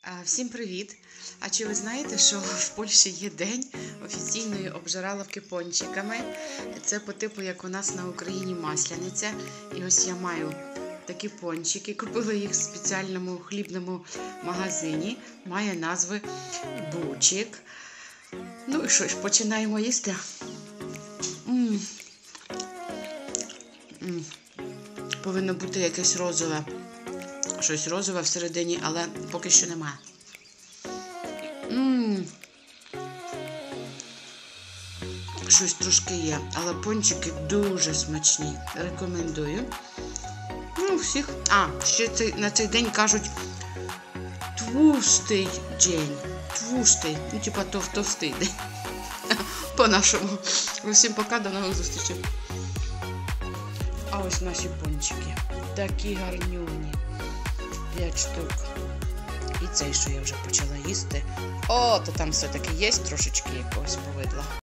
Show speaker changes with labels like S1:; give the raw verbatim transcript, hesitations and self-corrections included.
S1: А, Всім привіт! А чи ви знаєте, що в Польщі є день офіційної обжираловки пончиками? Це по типу, як у нас на Україні Масляниця. І ось я маю такі пончики. Купила їх в спеціальному хлібному магазині. Має назви Бучик. Ну і що ж, починаємо їсти. М-м. М-м. Повинно бути якесь розове. Щось розове всередині, але поки що немає. Ммм. Щось трошки є, але пончики дуже смачні. Рекомендую. Ну, всіх. А, ще цей, на цей день кажуть твустий день. Твустий. Ну, типа тов, товстий день. По-нашому. Усім пока, до нових зустрічей. А ось наші пончики. Такі гарнюні. П'ять штук. І цей, що я вже почала їсти. О, то там все-таки є трошечки якогось повидла.